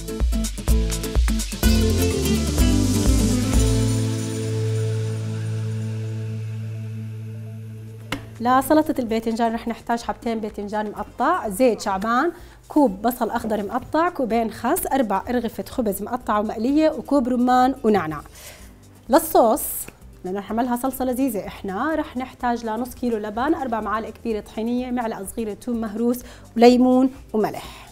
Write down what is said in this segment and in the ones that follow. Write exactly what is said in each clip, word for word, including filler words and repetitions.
لسلطة الباذنجان رح نحتاج حبتين باذنجان مقطع، زيت شعبان، كوب بصل أخضر مقطع، كوبين خس، أربع أرغفة خبز مقطعة ومقلية، وكوب رمان ونعناع. للصوص لأنه رح نعملها صلصة لذيذة إحنا رح نحتاج لنص كيلو لبن، أربع معالق كبيرة طحينية، معلقة صغيرة ثوم مهروس، وليمون وملح.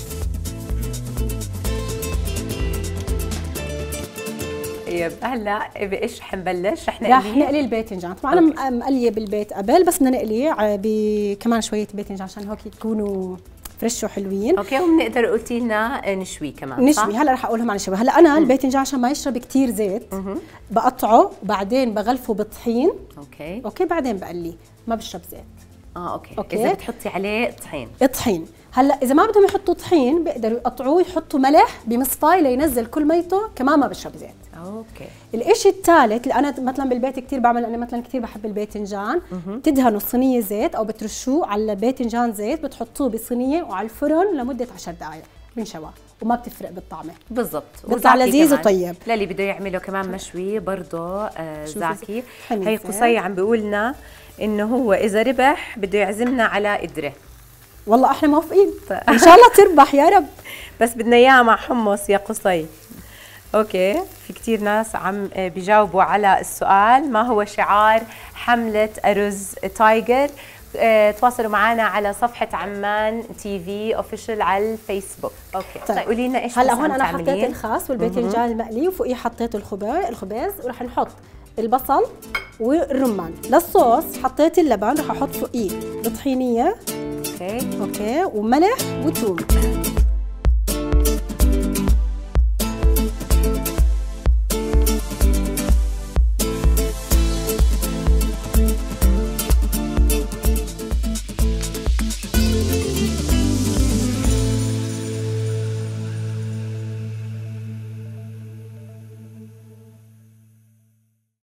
طيب هلا بايش رح نبلش؟ رح نقلي رح نقلي الباذنجان، طبعا انا مقليه بالبيت قبل بس بدنا نقليه بكمان شويه باذنجان عشان هيك يكونوا فريش وحلوين. اوكي، وبنقدر قلتي لنا نشوي كمان نشوي. هلا رح اقول لهم عن الشوي. هلا انا الباذنجان عشان ما يشرب كثير زيت مم. بقطعه وبعدين بغلفه بالطحين. اوكي اوكي بعدين بقليه، ما بشرب زيت. اه اوكي, أوكي. اذا بتحطي عليه طحين طحين. هلا اذا ما بدهم يحطوا طحين بيقدروا يقطعوه يحطوا ملح بمصفاي لينزل كل ميته، كمان ما بشرب زيت. اوكي. الشيء الثالث اللي انا مثلا بالبيت كثير بعمل، انا مثلا كثير بحب الباذنجان، بتدهنوا الصينيه زيت او بترشوه على الباذنجان زيت، بتحطوه بصينيه وعلى الفرن لمده عشر دقائق بنشوى وما بتفرق بالطعمه. بالضبط، بيطلع لذيذ وطيب. للي بده يعمله كمان مشوي برضه آه زاكي. هي قصي عم بيقول لنا انه هو اذا ربح بده يعزمنا على قدره. والله احنا موافقين ان شاء الله تربح يا رب. بس بدنا اياها مع حمص يا قصي. اوكي، في كثير ناس عم بيجاوبوا على السؤال ما هو شعار حملة أرز تايجر. اه تواصلوا معنا على صفحة عمان تي في اوفيشال على الفيسبوك. اوكي طيب, طيب قولي لنا ايش هلا هون انا حطيت الخس والباذنجان المقلي وفوقيه حطيت الخبز الخبز ورح نحط البصل والرمان. للصوص حطيت اللبن، رح احط فوقيه الطحينيه. اوكي اوكي وملح وثوم.